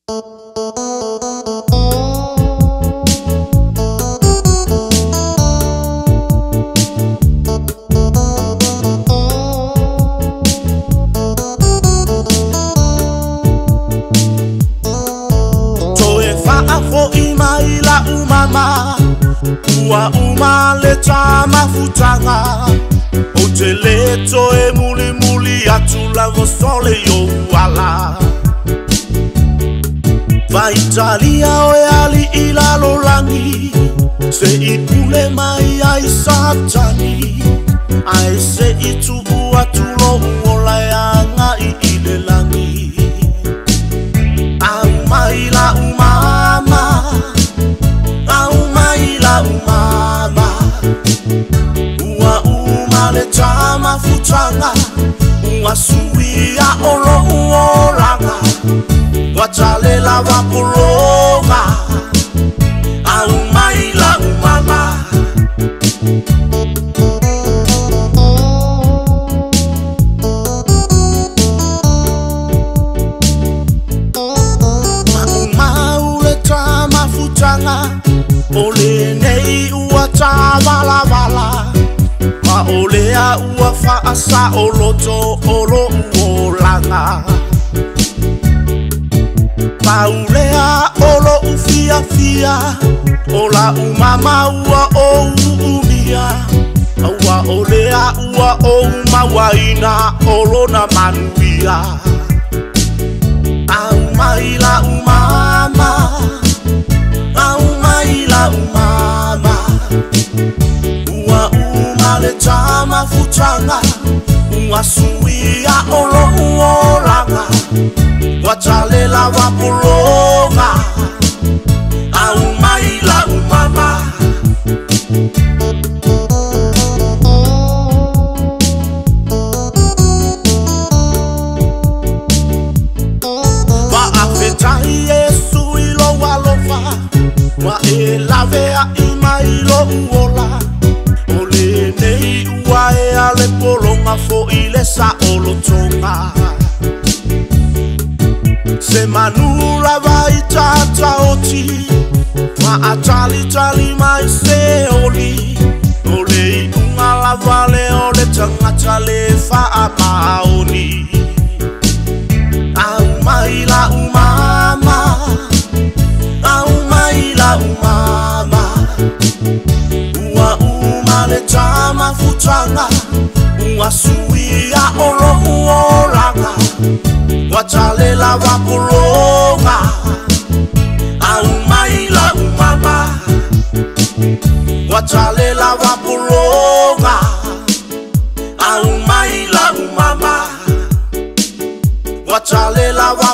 Ua uma le tama futanga o te leto e muli muli atu lavo sole yo wala Va Italia o e ali ila lo langi Se I pule mai ai satani Ai se I tu ua tu lo uola e anga I ile langi Au mai la umama umama Ua uma le tama futanga Ua suia olo uolanga Watale la wapuronga Au mai la umama Maumau le tama futanga Ole nei ua wala wala Ma olea ua faasa oloto olo uolanga Paulea olo ufia fia Ola umama ua o umia Ua olea ua o umawaina olo na manuia Au mai la umama la umama Ua uma le tama futanga Ua suia olo uolanga Watale la wapuronga Au mai la umama Va afetai Yesu ilo walova Wa e lavea I mai lo uola Ole nei ua e ale polonga fo I le sa olo tonga Se manula vai tata oti Wa atali tali mai se oli Ole I unga lavale ole tangata le fa a maoni Au mai la umama la umama Ua uma le tama futanga Ua suia olo uolanga Watale la wapuronga Au mai la umama Watale la wapuronga Au mai la umama Watale la